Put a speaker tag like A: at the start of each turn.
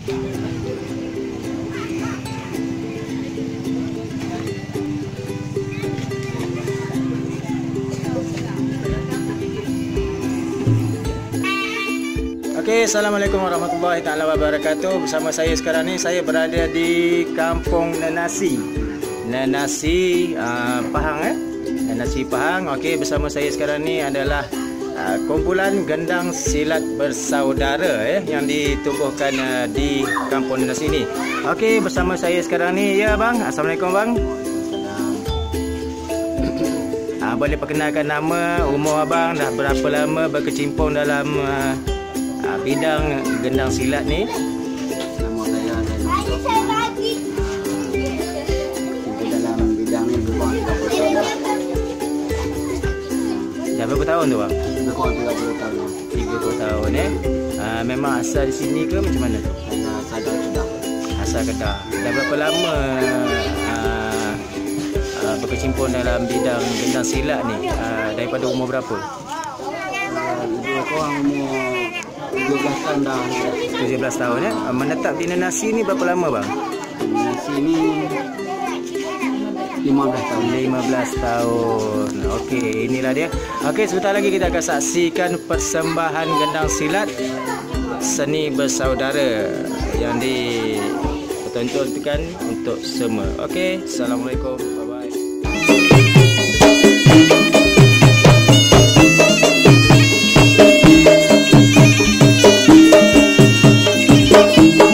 A: Okey, Assalamualaikum warahmatullahi taala wabarakatuh. Bersama saya sekarang ni, saya berada di Kampung Nenasi. Nenasi Pahang Nenasi Pahang. Okey, bersama saya sekarang ni adalah kumpulan gendang silat bersaudara yang ditubuhkan di Kampung Nenasi ni. Okey, bersama saya sekarang ni, ya bang. Assalamualaikum bang. Boleh perkenalkan nama, umur abang, dah berapa lama berkecimpung dalam bidang gendang silat ni?
B: Nama saya dalam bidang ni lebih kurang 30 tahun.
A: Dah berapa tahun tu bang?
B: Lebih kurang 30 tahun.
A: 30 tahun Memang asal di sini ke macam mana tu?
B: Saya asal dari Kedah.
A: Asal Kedah. Dah berapa lama berkecimpung dalam bidang gendang silat ni? Daripada umur berapa?
B: Lebih kurang umur 17 tahun dah.
A: 17 tahun Menetap di Nenasi ni berapa lama bang?
B: Nenasi ni 15 tahun.
A: 15 tahun. Okey, inilah dia. Okey, sebentar lagi kita akan saksikan persembahan gendang silat seni bersaudara yang dipertontonkan untuk semua. Okey, Assalamualaikum. Bye bye.